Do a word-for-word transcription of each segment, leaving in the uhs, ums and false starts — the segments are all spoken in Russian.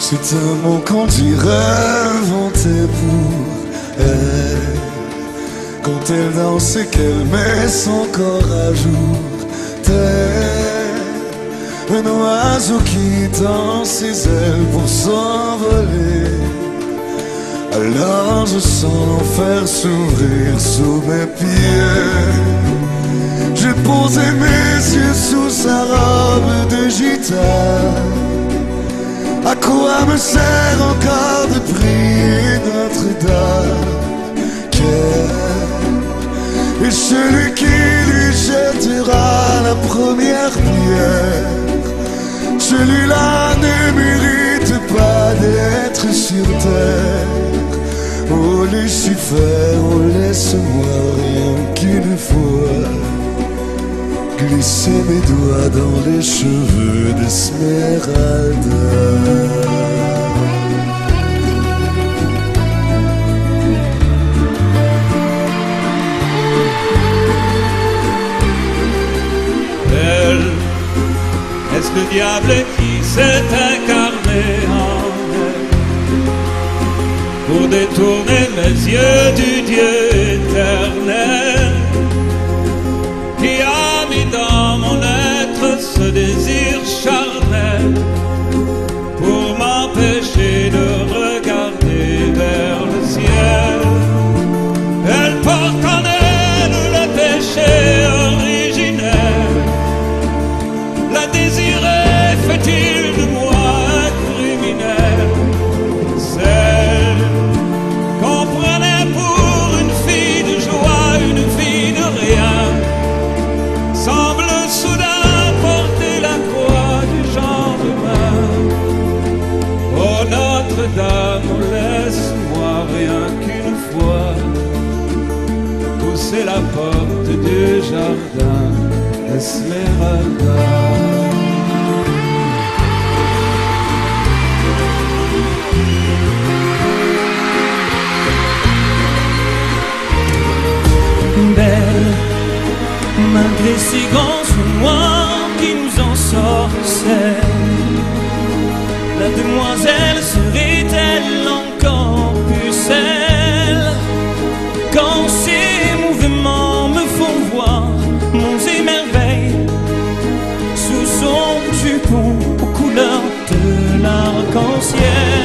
C'est un mot qu'on dirait inventé pour elle. Quand elle danse et qu'elle met son corps à jour, tel un oiseau qui tend ses ailes pour s'envoler. Alors je sens l'enfer s'ouvrir sous mes pieds. J'ai posé mes yeux sous sa robe de gitane. À quoi me sert encore de prier Notre-Dame? Quel est celui qui lui jettera la première pierre? Celui-là ne mérite pas d'être sur terre. Oh Lucifer, oh laisse-moi rien qu'une fois glisser mes doigts dans les cheveux d'Esmeralda. Elle, est-ce le diable qui s'est incarné en elle pour détourner mes yeux du Dieu éternel, qui a mis dans mon être ce désir charnel pour m'empêcher de regarder vers le ciel? Elle porte en elle le péché originel. La désirer fait-il de moi un criminel? Celle qu'on prenait pour une fille de joie, une fille de rien, semble soudain porter la croix du lendemain. Oh Notre-Dame, laisse-moi rien qu'une fois pousser la porte du jardin d'Esmeralda. Belle, malgré ces grands sous noirs qui nous ensorcellent, la demoiselle serait-elle encore pucelle? Quand ses mouvements me font voir monts et merveilles sous son jupon aux couleurs de l'arc-en-ciel.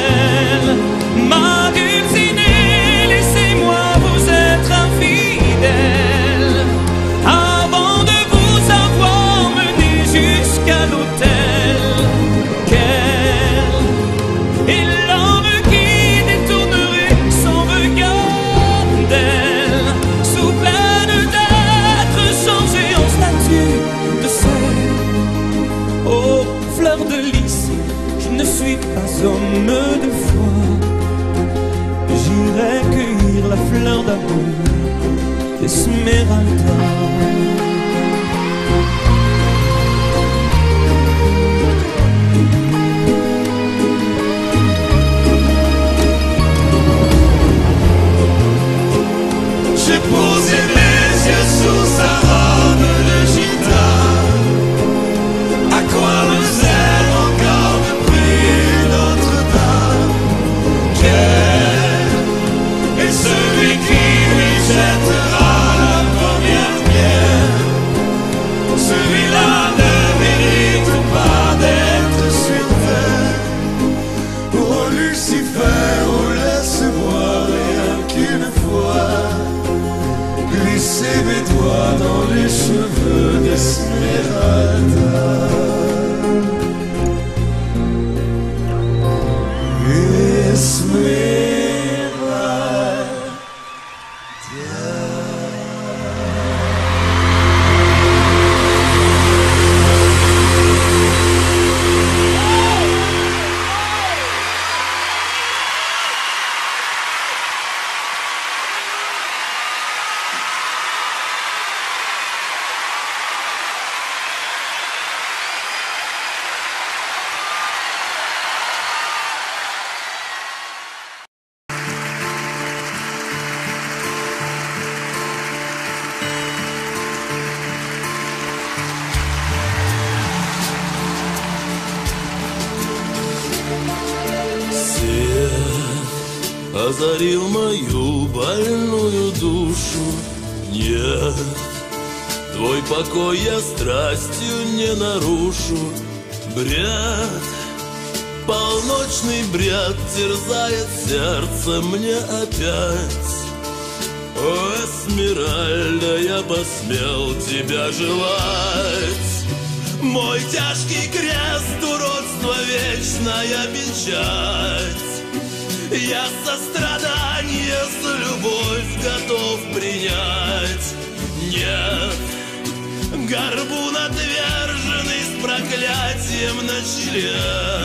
Ma dulcinée, laissez-moi vous être infidèle avant de vous avoir mené jusqu'à l'autel. Quel est l'homme qui détournerait son regard d'elle, sous peine d'être changé en statue de sel? Oh, fleur de lys, je ne suis pas homme de foi. J'irai cueillir la fleur d'amour d'Esmeralda. J'ai posé mes yeux sous sa robe de gitane. À quoi me sert encore de prier Notre-Dame? Quel est celui qui lui jettera la première pierre? Celui-là ne mérite pas d'être sur terre. Oh Lucifer, oh laisse-moi rien qu'une fois glisser mes doigts dans les cheveux d'Esmeralda. Esmeralda. озарил мою больную душу. Нет, твой покой я страстью не нарушу. Бред, полночный бред терзает сердце мне опять. О, Эсмеральда, я посмел тебя желать. Мой тяжкий крест, уродство, вечная печать. Я сострадание за любовь готов принять. Нет, горбун отверженный с проклятием на челе.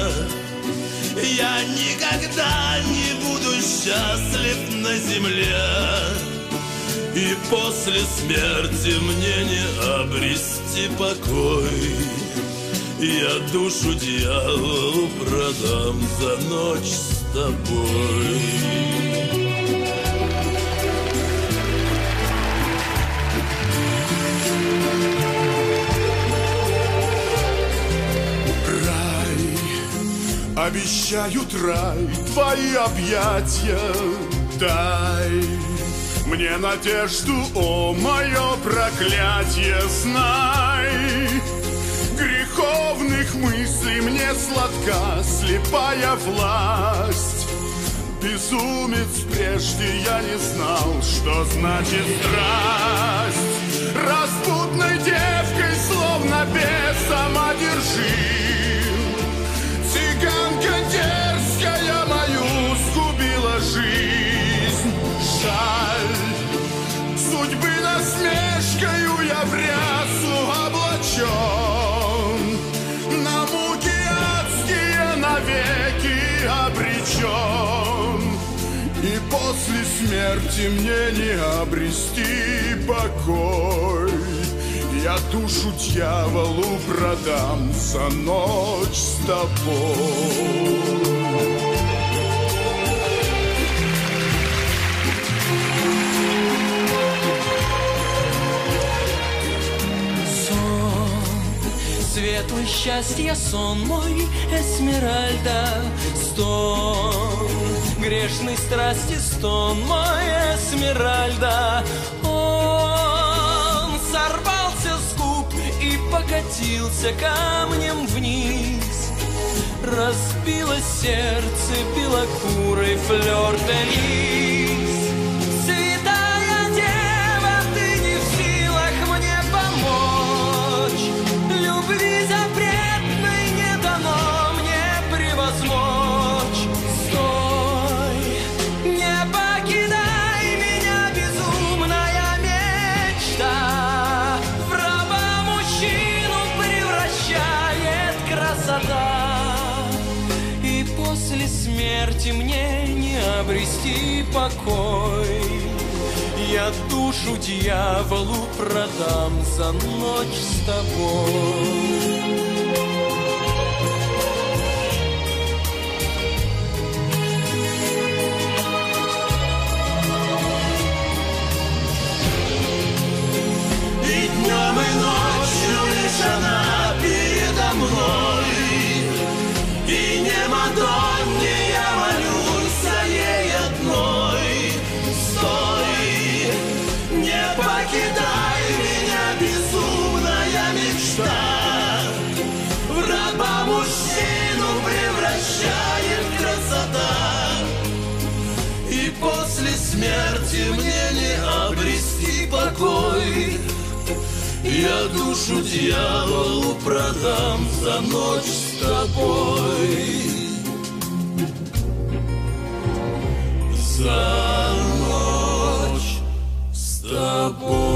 Я никогда не буду счастлив на земле. И после смерти мне не обрести покой. Я душу дьяволу продам за ночь с тобой. Рай, обещают рай, твои объятия дай мне надежду, о, мое проклятие, знай. Греховных мыслей мне сладка слепая власть. Безумец, прежде я не знал, что значит страсть. Распутной девкой, словно бесом одержим. Цыганка дерзкая мою сгубила жизнь. Жаль, судьбы насмешкою я в рясу облачен. На муки адские навеки обречен. И после смерти мне не обрести покой. Я душу дьяволу продам за ночь с тобой. Светлый счастья сон мой, Эсмеральда, стон грешной страсти, стон мой, Эсмеральда. Он сорвался с губ и покатился камнем вниз. Разбилось сердце белокурой флёр-де-лис. Святая дева, ты не в силах мне помочь. Любви запретной не дано мне превозмочь. Стой, не покидай меня, безумная мечта. В раба мужчину превращает красота. И после смерти мне не обрести покой. Я душу дьяволу продам за ночь с тобой. И днем, и ночью лишь она передо мной. И не Мадонне я молюсь, а ей одной. Стой, не покидай меня, безумная мечта. В раба мужчину превращает красота. И после смерти мне не обрести покой. Я душу дьяволу продам за ночь с тобой. За ночь с тобой.